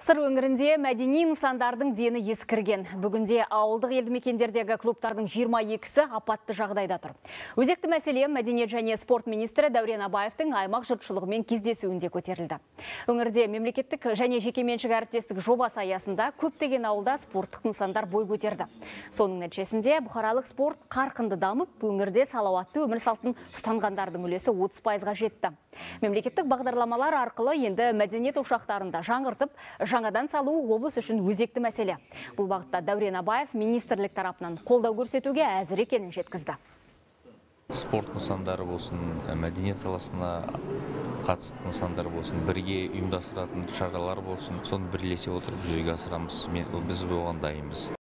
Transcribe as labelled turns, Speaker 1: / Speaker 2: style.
Speaker 1: Сыр өңірінде мәдени нысандардың дені ескірген. Бүгінде ауылдық елді мекендердегі клубтардың 22-сі апатты жағдайда тұр. Өзекті мәселе мәдениет және спорт министрі Дәурен Абаевтың аймақ жұртшылығымен кездесуінде көтерілді. Өңірде мемлекеттік және жекеменшік әріптестік жобасы аясында көптеген ауылда спорттық нысандар бой көтерді. Соның нәтижесінде бұқаралық спорт қарқынды дамып, өңірде салауатты өмір салтын ұстанғандардың үлесі 30%-ға жетті. Мемлекеттік бағдарламалар арқылы енді мәдениет ошақтарында жаңғыртып, жаңадан салу облыс үшін өзекті мәселе. Бұл бағытта Дәурен Абаев министрлік тарапынан қолдау көрсетуге әзір екенін жеткізді.
Speaker 2: Спорт нысандары болсын, мәдениет саласына қатысты нысандар болсын, бірге ұйымдастыратын шаралар болсын, соны бірлесе отырып жүзеге асырамыз. Біз оған дайынбыз.